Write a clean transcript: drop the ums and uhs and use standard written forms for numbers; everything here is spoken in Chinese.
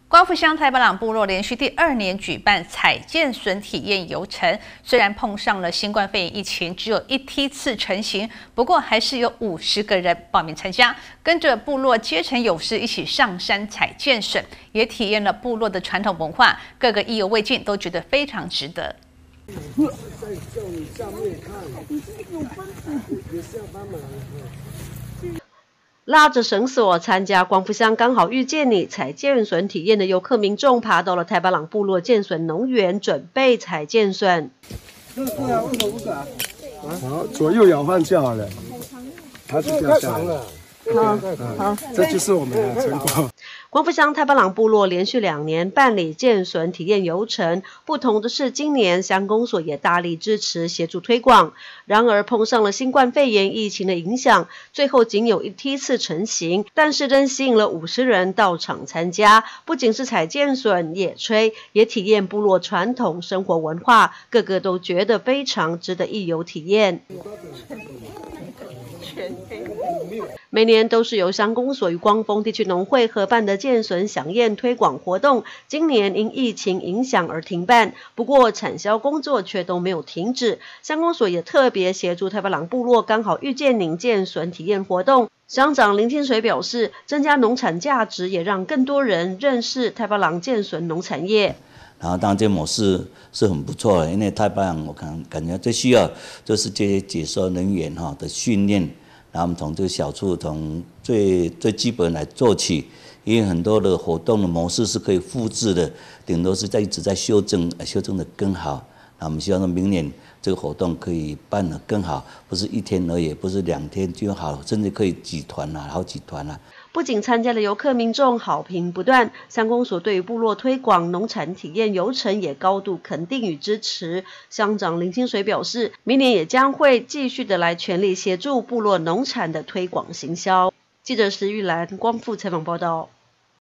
光复乡太巴朗部落连续第2年举办采剑笋体验游程，虽然碰上了新冠肺炎疫情，只有1梯次成行，不过还是有50个人报名参加，跟着部落阶层勇士一起上山采剑笋，也体验了部落的传统文化，各个意犹未尽，都觉得非常值得。 在叫你下面看，也是要帮忙。 拉着绳索参加光复乡刚好遇见你采剑笋体验的游客民众，爬到了太巴朗部落剑笋农园，准备采剑笋。 对啊，为什么不敢？好，左右摇晃就好了，它就掉下来了。好，这就是我们的成果。 光复乡太巴朗部落连续2年办理剑笋体验游程，不同的是，今年乡公所也大力支持协助推广。然而碰上了新冠肺炎疫情的影响，最后仅有1梯次成行，但是仍吸引了50人到场参加。不仅是采剑笋、野炊，也体验部落传统生活文化，个个都觉得非常值得一游体验。每年都是由乡公所与光丰地区农会合办的剑笋飨宴推广活动，今年因疫情影响而停办，不过产销工作却都没有停止。乡公所也特别协助太巴朗部落刚好遇见您剑笋体验活动。乡长林清水表示，增加农产价值，也让更多人认识太巴朗剑笋农产业。 然后当然这模式是很不错的，因为太巴朗我感觉最需要就是这些解说人员的训练，然后我们从这个小处从最基本来做起，因为很多的活动的模式是可以复制的，顶多是一直在修正的更好。那我们希望说明年这个活动可以办得更好，不是1天而已，不是2天就好，甚至可以几团啦，好几团啦。 不仅参加的游客民众好评不断，乡公所对于部落推广农产体验游程也高度肯定与支持。乡长林清水表示，明年也将会继续的来全力协助部落农产的推广行销。记者石玉兰光复采访报道。